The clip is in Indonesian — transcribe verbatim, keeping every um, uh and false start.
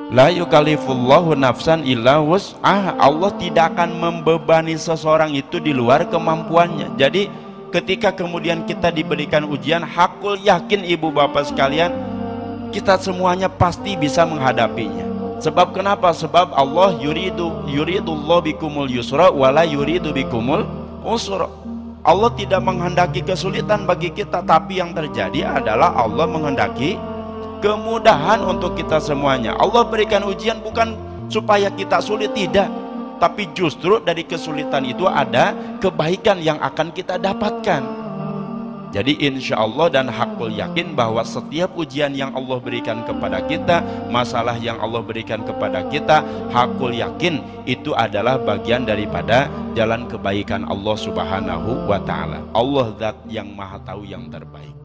La yukallifullahu nafsan illa wus'aha. Allah tidak akan membebani seseorang itu di luar kemampuannya. Jadi ketika kemudian kita diberikan ujian, hakul yakin ibu bapak sekalian, kita semuanya pasti bisa menghadapinya. Sebab kenapa? Sebab Allah yuridu yuridullahu bikumul yusra wala yuridu bikumul usra. Allah tidak menghendaki kesulitan bagi kita, tapi yang terjadi adalah Allah menghendaki kemudahan untuk kita semuanya. Allah berikan ujian bukan supaya kita sulit, tidak, tapi justru dari kesulitan itu ada kebaikan yang akan kita dapatkan. Jadi insya Allah dan hakul yakin bahwa setiap ujian yang Allah berikan kepada kita, masalah yang Allah berikan kepada kita, hakul yakin itu adalah bagian daripada jalan kebaikan Allah subhanahu wa ta'ala. Allah zat yang maha tahu yang terbaik.